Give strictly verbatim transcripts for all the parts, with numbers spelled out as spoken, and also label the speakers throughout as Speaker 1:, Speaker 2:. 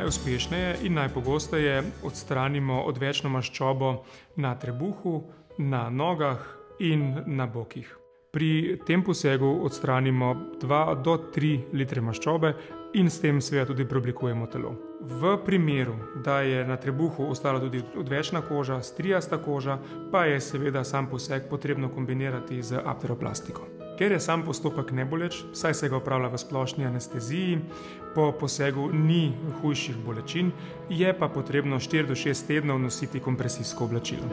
Speaker 1: Najuspešneje in najpogosteje odstranimo odvečno maščobo na trebuhu, na nogah in na bokih. Pri tem posegu odstranimo dva do tri litre maščobe in s tem seveda tudi preoblikujemo telo. V primeru, da je na trebuhu ostala tudi odvečna koža, strijasta koža, pa je seveda sam poseg potrebno kombinirati z arteroplastiko. Ker je sam postopek neboleč, saj se ga opravlja v splošni anesteziji, po posegu ni hujših bolečin, je pa potrebno štiri do šest tednov nositi kompresijsko oblačilo.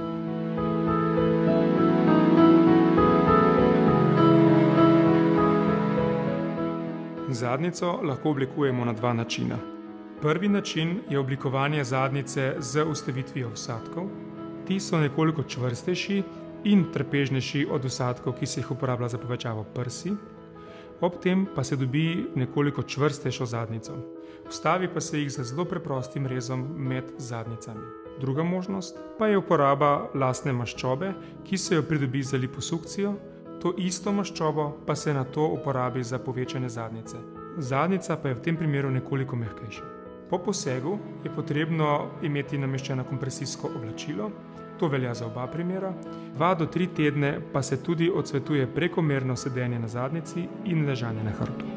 Speaker 1: Zadnjico lahko oblikujemo na dva načina. Prvi način je oblikovanje zadnjice z vstavitvijo vsadkov. Ti so nekoliko čvrstejši in trpežnejši od vsadkov, ki se jih uporablja za povečavo prsi. Ob tem pa se dobi nekoliko čvrstejšo zadnjico. Vstavi pa se jih z zelo preprostim rezom med zadnjicami. Druga možnost pa je uporaba lastne maščobe, ki se jo pridobi z liposukcijo. To isto maščobo pa se nato uporabi za povečanje zadnjice. Zadnjica pa je v tem primeru nekoliko mehkejša. Po posegu je potrebno imeti nameščeno kompresijsko oblačilo. To velja za oba primera. Dva do tri tedne pa se tudi odsvetuje prekomerno sedenje na zadnjici in ležanje na hrbtu.